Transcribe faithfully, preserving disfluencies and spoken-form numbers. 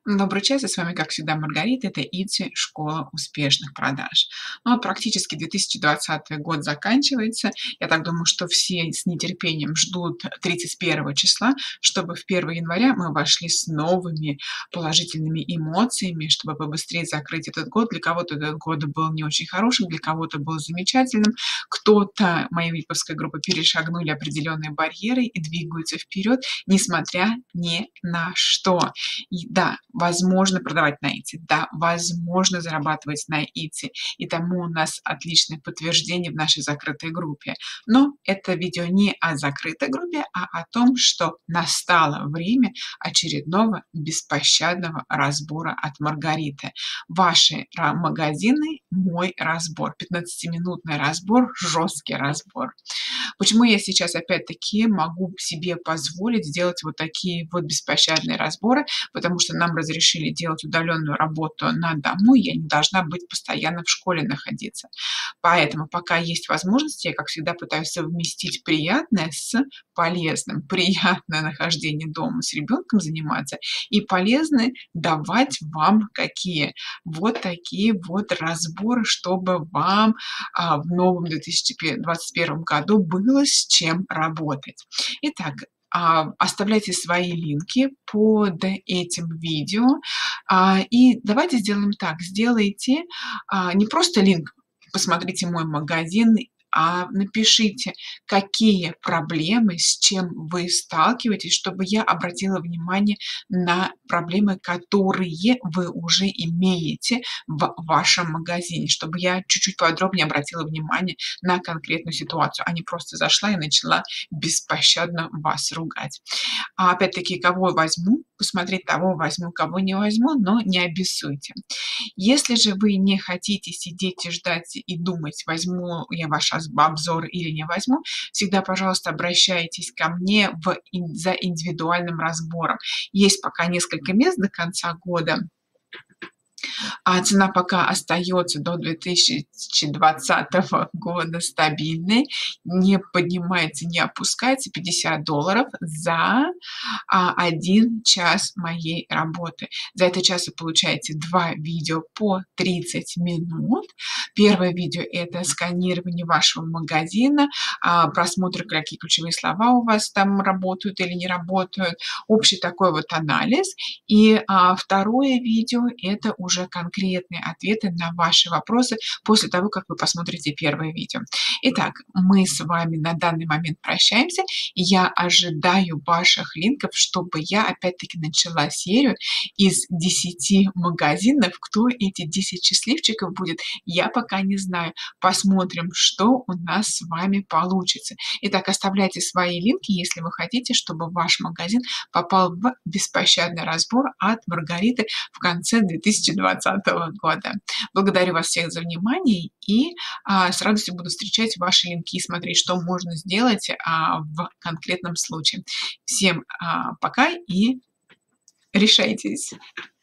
Добрый час, и с вами, как всегда, Маргарита. Это ИТСИ, школа успешных продаж. Ну, вот практически две тысячи двадцатый год заканчивается. Я так думаю, что все с нетерпением ждут тридцать первого числа, чтобы в первое января мы вошли с новыми положительными эмоциями, чтобы побыстрее закрыть этот год. Для кого-то этот год был не очень хорошим, для кого-то был замечательным. Кто-то, моей виповской группы, перешагнули определенные барьеры и двигаются вперед, несмотря ни на что. И да, возможно продавать на ИТСИ, да, возможно зарабатывать на ИТСИ, и тому у нас отличное подтверждение в нашей закрытой группе. Но это видео не о закрытой группе, а о том, что настало время очередного беспощадного разбора от Маргариты. Ваши ра- магазины, мой разбор. пятнадцатиминутный разбор, жесткий разбор. Почему я сейчас опять-таки могу себе позволить сделать вот такие вот беспощадные разборы? Потому что нам разрешили делать удаленную работу на дому, и я не должна быть постоянно в школе находиться. Поэтому пока есть возможность, я, как всегда, пытаюсь совместить приятное с полезным. Приятное нахождение дома с ребенком заниматься и полезное давать вам какие? Вот такие вот разборы, чтобы вам а, в новом две тысячи двадцать первом году было с чем работать. Итак, а, оставляйте свои линки под этим видео. А, и давайте сделаем так. Сделайте а, не просто линк «Посмотрите мой магазин», а напишите, какие проблемы, с чем вы сталкиваетесь, чтобы я обратила внимание на проблемы, которые вы уже имеете в вашем магазине, чтобы я чуть-чуть подробнее обратила внимание на конкретную ситуацию, а не просто зашла и начала беспощадно вас ругать. А опять-таки, кого возьму, посмотреть того возьму, кого не возьму, но не обессудьте. Если же вы не хотите сидеть и ждать и думать, возьму я ваш аз- обзор или не возьму, всегда, пожалуйста, обращайтесь ко мне в, ин- за индивидуальным разбором. Есть пока несколько мест до конца года, а цена пока остается до две тысячи двадцатого года стабильной, не поднимается, не опускается. пятьдесят долларов за а, один час моей работы. За этот час вы получаете два видео по тридцать минут. Первое видео — это сканирование вашего магазина, а, просмотр, какие ключевые слова у вас там работают или не работают, общий такой вот анализ. И а, второе видео — это уже конкретные ответы на ваши вопросы после того, как вы посмотрите первое видео. Итак, мы с вами на данный момент прощаемся. Я ожидаю ваших линков, чтобы я опять-таки начала серию из десяти магазинов. Кто эти десять счастливчиков будет, я пока не знаю. Посмотрим, что у нас с вами получится. Итак, оставляйте свои линки, если вы хотите, чтобы ваш магазин попал в беспощадный разбор от Маргариты в конце две тысячи двадцатого года. Благодарю вас всех за внимание и а, с радостью буду встречать ваши линки и смотреть, что можно сделать а, в конкретном случае. Всем а, пока и решайтесь!